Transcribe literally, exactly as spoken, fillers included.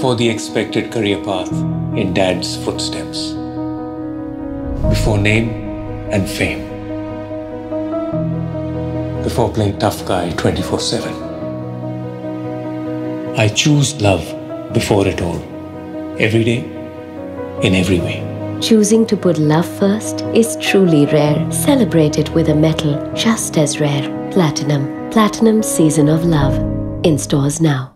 Before the expected career path in Dad's footsteps. Before name and fame. Before playing tough guy twenty-four seven. I choose love before it all. Every day, in every way. Choosing to put love first is truly rare. Celebrate it with a metal just as rare. Platinum. Platinum Season of Love. In stores now.